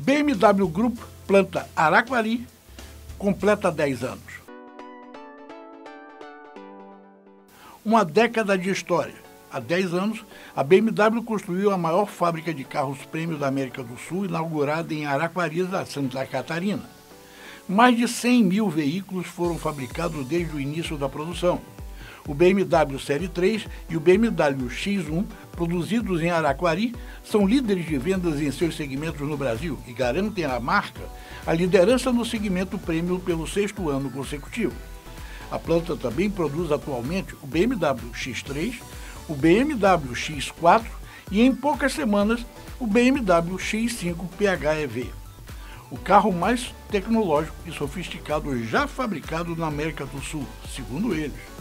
BMW Group planta Araquari, completa 10 anos. Uma década de história. Há 10 anos, a BMW construiu a maior fábrica de carros prêmio da América do Sul, inaugurada em Araquari, Santa Catarina. Mais de 100 mil veículos foram fabricados desde o início da produção. O BMW Série 3 e o BMW X1, produzidos em Araquari, são líderes de vendas em seus segmentos no Brasil e garantem à marca a liderança no segmento prêmio pelo 6º ano consecutivo. A planta também produz atualmente o BMW X3, o BMW X4 e, em poucas semanas, o BMW X5 PHEV. O carro mais tecnológico e sofisticado já fabricado na América do Sul, segundo eles.